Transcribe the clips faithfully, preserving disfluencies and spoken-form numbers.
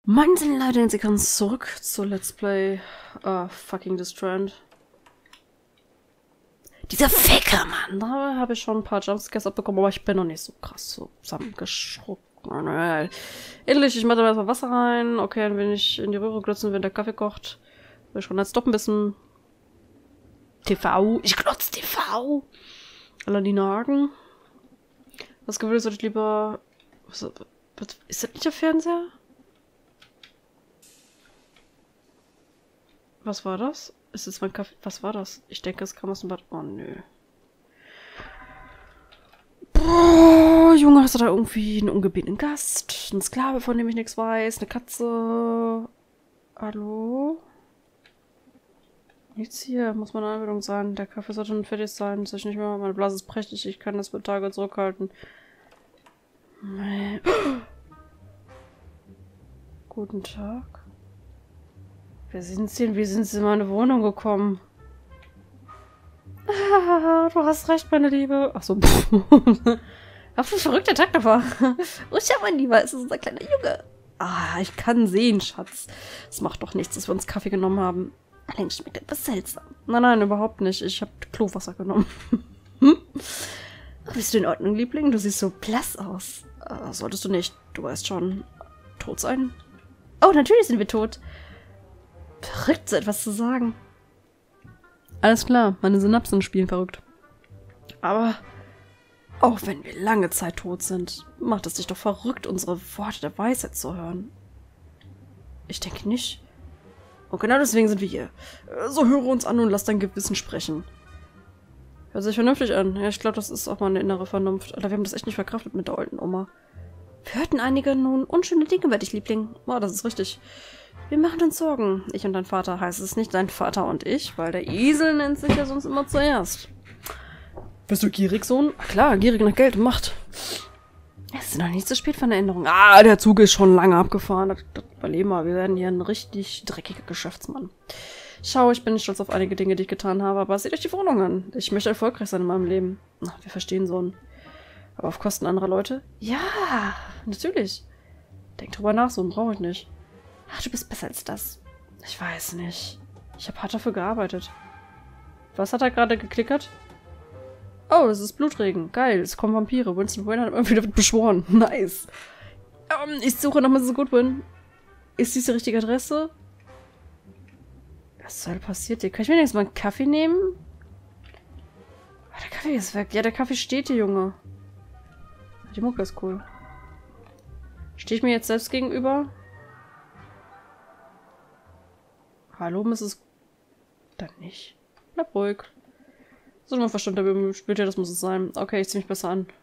Moin, sind Leute, und sie kommen zurück zu Let's Play uh, fucking Distrand. Dieser Ficker, Mann! Da habe ich schon ein paar Jumpscares abbekommen, aber ich bin noch nicht so krass so zusammengeschruckt. Endlich, ich mache da erstmal Wasser rein. Okay, ein wenig in die Röhre glotzen, wenn der Kaffee kocht. Will schon als Stopp ein bisschen T V. Ich glotz T V! Aladina Hagen. Was gewöhnt sollte ich lieber... Was, was, ist das nicht der Fernseher? Was war das? Ist es mein Kaffee? Was war das? Ich denke, es kam aus dem Bad. Oh, nö. Boah, Junge, hast du da irgendwie einen ungebetenen Gast? Ein Sklave, von dem ich nichts weiß? Eine Katze? Hallo? Nichts hier. Muss meine Anwendung sein. Der Kaffee sollte nun fertig sein. Soll ich nicht mehr? Meine Blase ist prächtig. Ich kann das für Tage zurückhalten. Nee. Guten Tag. Wer sind Sie denn? Wie sind Sie in meine Wohnung gekommen? Ah, du hast recht, meine Liebe. Ach so. Was für ein verrückter Tag da war. Oh, schau, mein Lieber, es ist unser kleiner Junge. Ah, ich kann sehen, Schatz. Es macht doch nichts, dass wir uns Kaffee genommen haben. Allerdings schmeckt etwas seltsam. Nein, nein, überhaupt nicht. Ich habe Klowasser genommen. Hm? Bist du in Ordnung, Liebling? Du siehst so blass aus. Äh, solltest du nicht, du weißt schon, tot sein? Oh, natürlich sind wir tot. Verrückt, so etwas zu sagen. Alles klar, meine Synapsen spielen verrückt. Aber auch wenn wir lange Zeit tot sind, macht es dich doch verrückt, unsere Worte der Weisheit zu hören. Ich denke nicht. Und genau deswegen sind wir hier. So höre uns an und lass dein Gewissen sprechen. Hört sich vernünftig an. Ja, ich glaube, das ist auch mal eine innere Vernunft. Alter, wir haben das echt nicht verkraftet mit der alten Oma. Wir hörten einige nun unschöne Dinge über dich, Liebling. Oh, das ist richtig. Wir machen uns Sorgen. Ich und dein Vater, heißt es nicht dein Vater und ich, weil der Esel nennt sich ja sonst immer zuerst. Bist du gierig, Sohn? Ach klar, gierig nach Geld und Macht. Es ist noch nicht zu spät für eine Änderung. Ah, der Zug ist schon lange abgefahren. Das, das überleben wir. Wir werden hier ein richtig dreckiger Geschäftsmann. Schau, ich bin nicht stolz auf einige Dinge, die ich getan habe, aber seht euch die Wohnung an. Ich möchte erfolgreich sein in meinem Leben. Ach, wir verstehen, Sohn. Aber auf Kosten anderer Leute? Ja, natürlich. Denk drüber nach, Sohn, brauche ich nicht. Ach, du bist besser als das. Ich weiß nicht. Ich habe hart dafür gearbeitet. Was hat er gerade geklickert? Oh, es ist Blutregen. Geil, es kommen Vampire. Winston Wayne hat immer wieder beschworen. Nice. Um, ich suche nach Missus Goodwin. Ist dies die richtige Adresse? Was soll passiert hier? Kann ich mir wenigstens mal einen Kaffee nehmen? Oh, der Kaffee ist weg. Ja, der Kaffee steht hier, Junge. Die Mucke ist cool. Stehe ich mir jetzt selbst gegenüber? Hallo, Missus Dann nicht. Bleib ruhig. So, mal verstanden, aber spielt ja, das muss es sein. Okay, ich zieh mich besser an.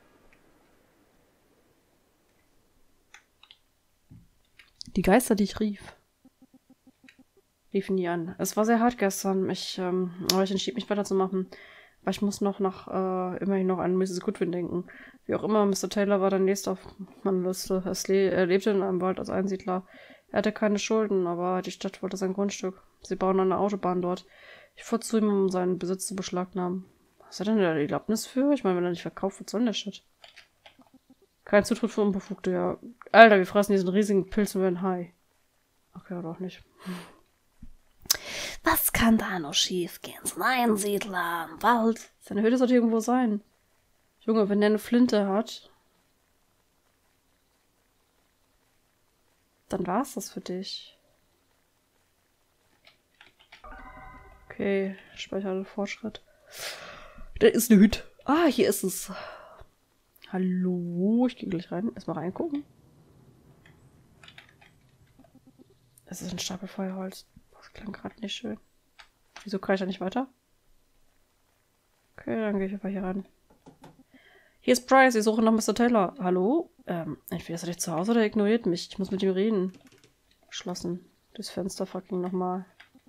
Die Geister, die ich rief. Riefen die an. Es war sehr hart gestern. Ich, ähm, aber ich entschied mich weiterzumachen. Aber ich muss noch nach, äh, immerhin noch an Missus Goodwin denken. Wie auch immer, Mister Taylor war der nächste auf meiner Liste. Er lebte in einem Wald als Einsiedler. Er hatte keine Schulden, aber die Stadt wollte sein Grundstück. Sie bauen eine Autobahn dort. Ich fuhr zu ihm, um seinen Besitz zu beschlagnahmen. Was hat er denn da die Erlaubnis für? Ich meine, wenn er nicht verkauft, was soll denn der Shit? Kein Zutritt für Unbefugte, ja. Alter, wir fressen diesen riesigen Pilz und werden high. Okay, oder auch nicht. Was kann da noch schief gehen? So ein Einsiedler im Wald. Seine Hütte sollte irgendwo sein. Junge, wenn der eine Flinte hat, dann war's das für dich. Okay, speicherte Fortschritt. Da ist eine Hütte. Ah, hier ist es. Hallo, ich gehe gleich rein. Erstmal reingucken. Es ist ein Stapel Feuerholz. Das klang gerade nicht schön. Wieso kann ich da nicht weiter? Okay, dann gehe ich einfach hier rein. Hier ist Price, ich suche nach Mister Taylor. Hallo? Ähm, entweder ist er nicht zu Hause oder er ignoriert mich. Ich muss mit ihm reden. Geschlossen. Das Fenster fucking nochmal.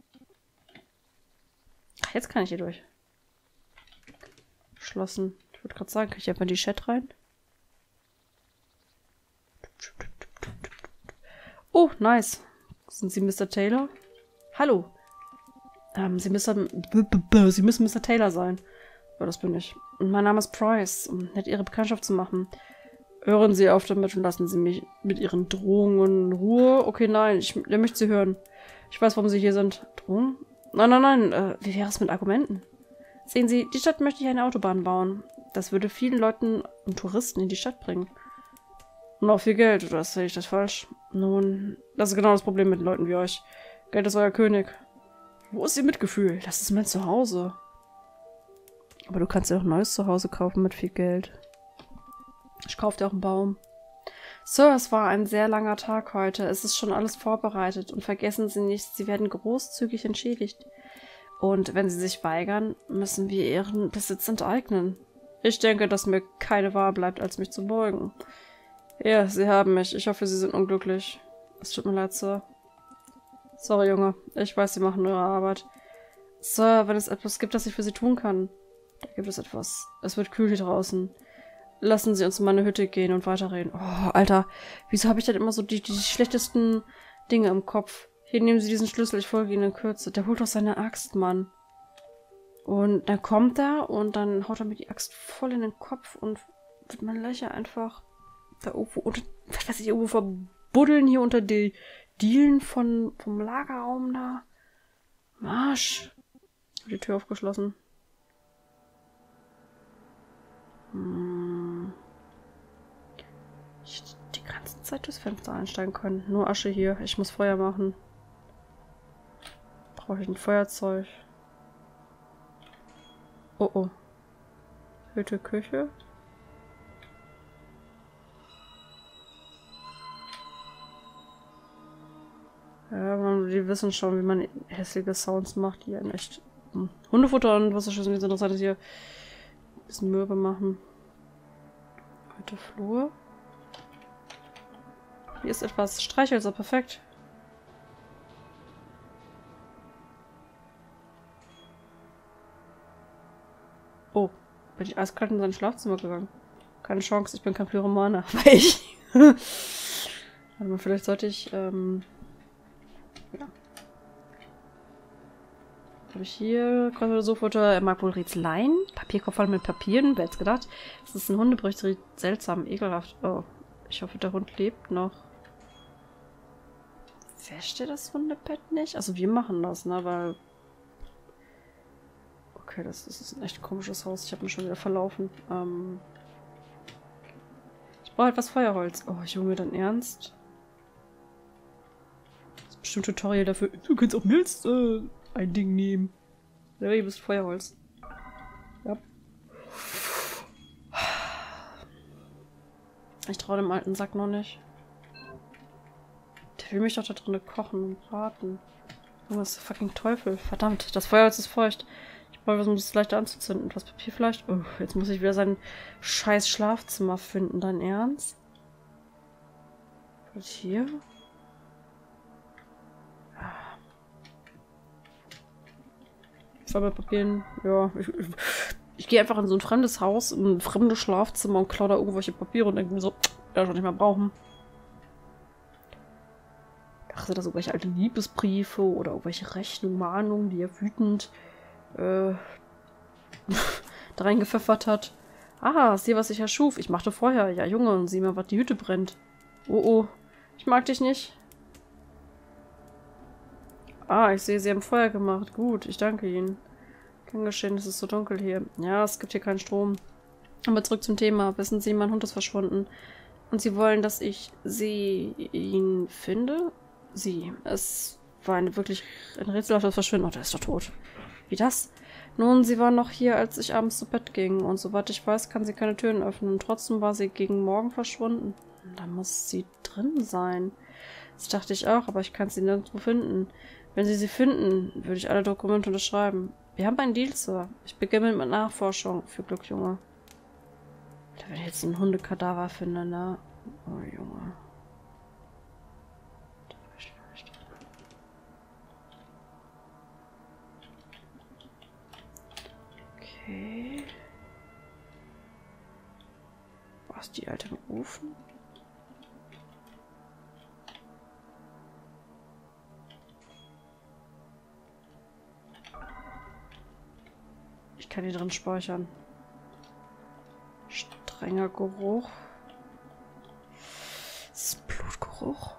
Ach, jetzt kann ich hier durch. Geschlossen. Ich würde gerade sagen, kann ich einfach in die Chat rein? Oh, nice. Sind Sie Mister Taylor? Hallo. Ähm, Sie müssen, Sie müssen Mister Taylor sein. Ja, das bin ich. Und mein Name ist Price. Um nett Ihre Bekanntschaft zu machen. Hören Sie auf damit und lassen Sie mich mit Ihren Drohungen in Ruhe. Okay, nein, ich, der möchte Sie hören. Ich weiß, warum Sie hier sind. Drohungen? Nein, nein, nein. Äh, wie wäre es mit Argumenten? Sehen Sie, die Stadt möchte ich eine Autobahn bauen. Das würde vielen Leuten und Touristen in die Stadt bringen. Und auch viel Geld, oder sehe ich das falsch? Nun, das ist genau das Problem mit Leuten wie euch. Geld ist euer König. Wo ist Ihr Mitgefühl? Das ist mein Zuhause. Aber du kannst ja auch ein neues Zuhause kaufen mit viel Geld. Ich kaufe dir auch einen Baum. Sir, es war ein sehr langer Tag heute. Es ist schon alles vorbereitet. Und vergessen Sie nicht, Sie werden großzügig entschädigt. Und wenn Sie sich weigern, müssen wir Ihren Besitz enteignen. Ich denke, dass mir keine Wahl bleibt, als mich zu beugen. Ja, Sie haben mich. Ich hoffe, Sie sind unglücklich. Es tut mir leid, Sir. Sorry, Junge. Ich weiß, Sie machen nur Ihre Arbeit. Sir, wenn es etwas gibt, das ich für Sie tun kann. Da gibt es etwas. Es wird kühl hier draußen. Lassen Sie uns in meine Hütte gehen und weiterreden. Oh, Alter. Wieso habe ich denn immer so die, die schlechtesten Dinge im Kopf? Hier, nehmen Sie diesen Schlüssel. Ich folge Ihnen in Kürze. Der holt doch seine Axt, Mann. Und dann kommt er und dann haut er mir die Axt voll in den Kopf und wird mein Löcher einfach da irgendwo unter, was weiß ich, irgendwo verbuddeln hier unter die Dielen von, vom Lagerraum da. Marsch. Die Tür aufgeschlossen. Hm. Ich hätte die ganze Zeit durchs Fenster einsteigen können. Nur Asche hier. Ich muss Feuer machen. Brauche ich ein Feuerzeug. Oh oh. Hütte, Küche. Ja, man, die wissen schon, wie man hässliche Sounds macht, die einen echt hm. Hundefutter und was ist schon so interessant ist hier. Ein bisschen mürbe machen. Heute Flur. Hier ist etwas Streichhölzer, perfekt. Oh, bin ich eiskalt in sein Schlafzimmer gegangen. Keine Chance, ich bin kein Pyromaner. Aber ich. Warte mal, vielleicht sollte ich, ähm. Ja. Habe ich hier Sofort, er mag wohl Rätseleien. Papierkorb voll mit Papieren. Wer hätte gedacht? Das ist ein Hundebericht, riecht seltsam, ekelhaft. Oh, ich hoffe, der Hund lebt noch. Wäscht ihr das Hundebett nicht? Also wir machen das, ne, weil... Okay, das, das ist ein echt komisches Haus. Ich habe mich schon wieder verlaufen. Ähm ich brauche etwas Feuerholz. Oh, ich hole mir dann ernst. Das ist bestimmt ein Tutorial dafür. Du kannst auch mehr als äh, ein Ding nehmen. Ja, ihr bist Feuerholz. Ja. Ich traue dem alten Sack noch nicht. Der will mich doch da drinnen kochen und braten. Was ist der fucking Teufel? Verdammt, das Feuerholz ist feucht. Ich brauche was, um es leichter anzuzünden. Etwas Papier vielleicht? Oh, jetzt muss ich wieder sein scheiß Schlafzimmer finden. Dein Ernst? Was hier? Voll mit Papieren. Ja, ich, ich, ich gehe einfach in so ein fremdes Haus, in ein fremdes Schlafzimmer und klaue da irgendwelche Papiere und denke mir so, ja, schon nicht mehr brauchen. Ich dachte, da so irgendwelche alte Liebesbriefe oder irgendwelche Rechnungen, Mahnungen, die er wütend äh, da reingepfeffert hat. Ah, sieh, was ich erschuf. Ich machte Feuer. Ja, Junge, und sieh mal, was die Hütte brennt. Oh, oh. Ich mag dich nicht. Ah, ich sehe, sie haben Feuer gemacht. Gut, ich danke Ihnen. Kein Geschehen, es ist so dunkel hier. Ja, es gibt hier keinen Strom. Aber zurück zum Thema. Wissen Sie, mein Hund ist verschwunden. Und Sie wollen, dass ich sie ihn finde? Sie. Es war eine wirklich ein rätselhaftes Verschwinden. Oh, der ist doch tot. Wie das? Nun, sie war noch hier, als ich abends zu Bett ging. Und soweit ich weiß, kann sie keine Türen öffnen. Und trotzdem war sie gegen Morgen verschwunden. Da muss sie drin sein. Das dachte ich auch, aber ich kann sie nirgendwo finden. Wenn Sie sie finden, würde ich alle Dokumente unterschreiben. Wir haben einen Deal, Sir. Ich beginne mit Nachforschung. Für Glück, Junge. Da wenn ich jetzt einen Hundekadaver finde, ne? Oh, Junge. Da war ich nicht drin. Okay. Was, die alten Ofen? Ich kann hier drin speichern. Strenger Geruch. Geruch.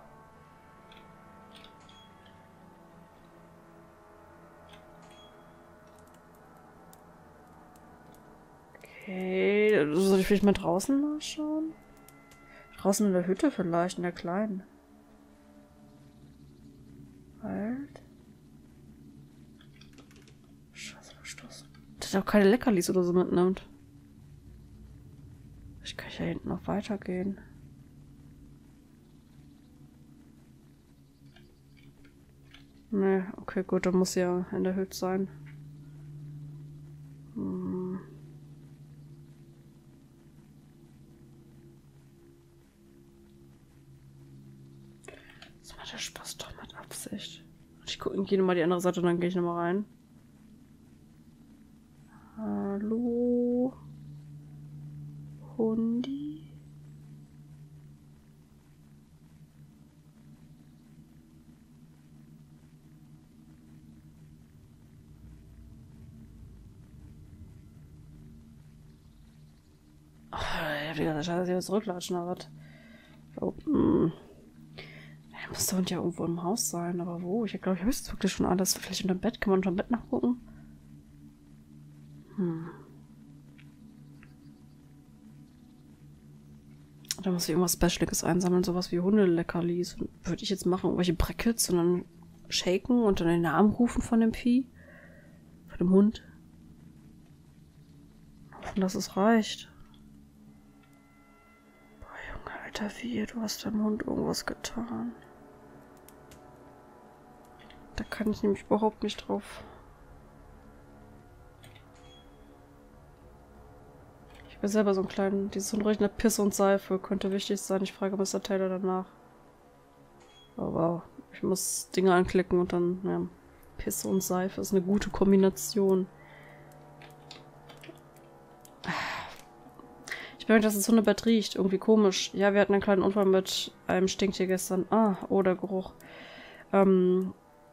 Okay, soll ich vielleicht mal draußen nachschauen? Draußen in der Hütte vielleicht, in der kleinen. Halt. Scheiße, verstoßen. Dass er auch keine Leckerlis oder so mitnimmt. Ich kann ja hinten noch weitergehen. Nee, okay, gut, dann muss ja in der Hütte sein. Hm. Das macht der Spaß doch mit Absicht. Ich gucke, gehe nochmal die andere Seite und dann gehe ich nochmal rein. Hallo? Hundi? Oh, ich hab die ganze Scheiße hier zurücklatschen, aber was? Oh, mm. Da muss der Hund ja irgendwo im Haus sein, aber wo? Ich glaube, ich habe jetzt wirklich schon alles. Vielleicht unter dem Bett. Kann man unter dem Bett nachgucken? Hm. Da muss ich irgendwas Specialiges einsammeln, sowas wie Hundeleckerlis. Würde ich jetzt machen, irgendwelche Brackets und dann shaken und dann den Namen rufen von dem Vieh. Von dem Hund. Hoffen, dass es reicht. Boah, Junge, alter Vieh, du hast deinem Hund irgendwas getan. Da kann ich nämlich überhaupt nicht drauf. Ich will selber so einen kleinen, dieses Hund riecht nach Pisse und Seife, könnte wichtig sein. Ich frage Mister Taylor danach. Oh wow, ich muss Dinge anklicken und dann, ja, Pisse und Seife ist eine gute Kombination. Ich merke, dass das Hundebett riecht, irgendwie komisch. Ja, wir hatten einen kleinen Unfall mit einem Stinktier gestern. Ah, oh, der Geruch. Ähm...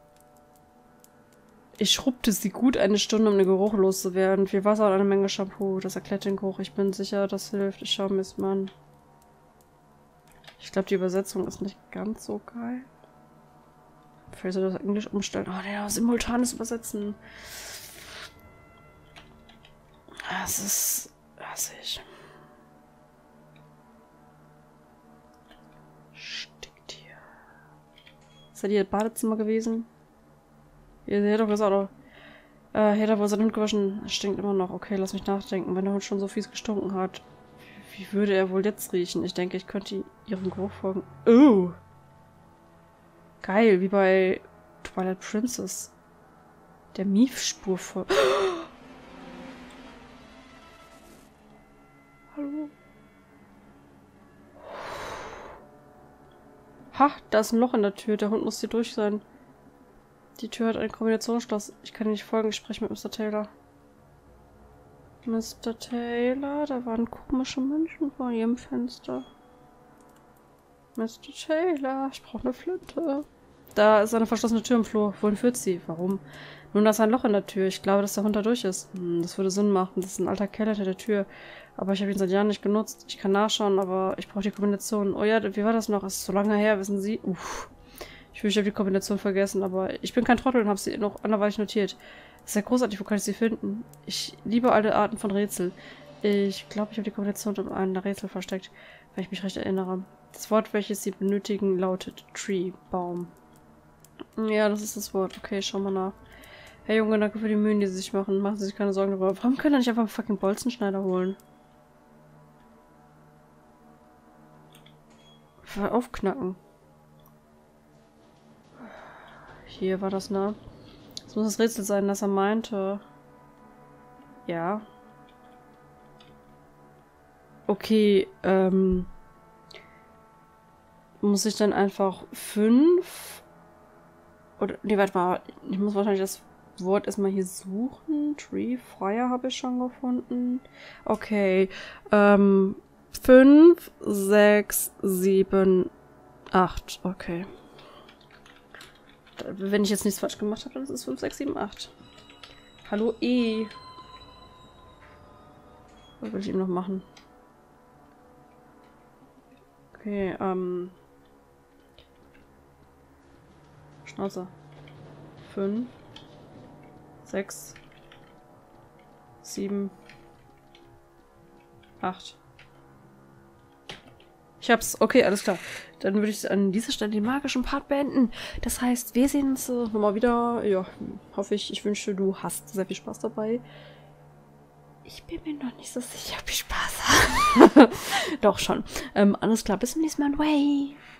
Ich schrubbte sie gut eine Stunde, um den Geruch loszuwerden. Viel Wasser und eine Menge Shampoo. Das erklärt den Geruch. Ich bin sicher, das hilft. Ich schaue mir es mal an. Ich glaube, die Übersetzung ist nicht ganz so geil. Vielleicht soll ich das Englisch umstellen. Oh, der simultanes Übersetzen. Das ist... assig. Stinktier. Ist ja ihr Badezimmer gewesen? Ihr hättet doch gesagt, oder? Äh, hätte wohl seinen Hund gewaschen. Es stinkt immer noch. Okay, lass mich nachdenken. Wenn der Hund schon so fies gestunken hat, wie würde er wohl jetzt riechen? Ich denke, ich könnte ihrem Geruch folgen. Oh! Geil, wie bei Twilight Princess. Der Mief-Spur voll. Hallo? Ha, da ist ein Loch in der Tür. Der Hund muss hier durch sein. Die Tür hat ein Kombinationsschloss. Ich kann nicht folgen. Ich spreche mit Mister Taylor. Mister Taylor? Da waren komische Menschen vor ihrem Fenster. Mister Taylor, ich brauche eine Flinte. Da ist eine verschlossene Tür im Flur. Wohin führt sie? Warum? Nun, da ist ein Loch in der Tür. Ich glaube, dass der Hund da durch ist. Hm, das würde Sinn machen. Das ist ein alter Keller hinter der Tür. Aber ich habe ihn seit Jahren nicht genutzt. Ich kann nachschauen, aber ich brauche die Kombination. Oh ja, wie war das noch? Es ist so lange her, wissen Sie? Uff. Ich fürchte, ich habe die Kombination vergessen, aber ich bin kein Trottel und habe sie noch anderweitig notiert. Das ist ja großartig, wo kann ich sie finden? Ich liebe alle Arten von Rätsel. Ich glaube, ich habe die Kombination in einem Rätsel versteckt, wenn ich mich recht erinnere. Das Wort, welches sie benötigen, lautet Tree, Baum. Ja, das ist das Wort. Okay, schauen wir nach. Hey Junge, danke für die Mühen, die sie sich machen. Machen Sie sich keine Sorgen darüber. Warum können wir nicht einfach einen fucking Bolzenschneider holen? Aufknacken. Hier war das, ne? Das muss das Rätsel sein, das er meinte. Ja. Okay, ähm... muss ich dann einfach fünf? Oder, nee, warte mal. Ich muss wahrscheinlich das Wort erstmal hier suchen. Tree, Fire habe ich schon gefunden. Okay, ähm... fünf, sechs, sieben, acht. Okay. Wenn ich jetzt nichts falsch gemacht habe, dann ist es fünf, sechs, sieben, acht. Hallo E. Was will ich ihm noch machen? Okay, ähm. Schnauze. Fünf. Sechs. Sieben. Acht. Ich hab's. Okay, alles klar. Dann würde ich an dieser Stelle den magischen Part beenden. Das heißt, wir sehen uns äh, nochmal wieder. Ja, hoffe ich. Ich wünsche, du hast sehr viel Spaß dabei. Ich bin mir noch nicht so sicher, ob ich Spaß habe. Doch schon. Ähm, alles klar, bis zum nächsten Mal. Way.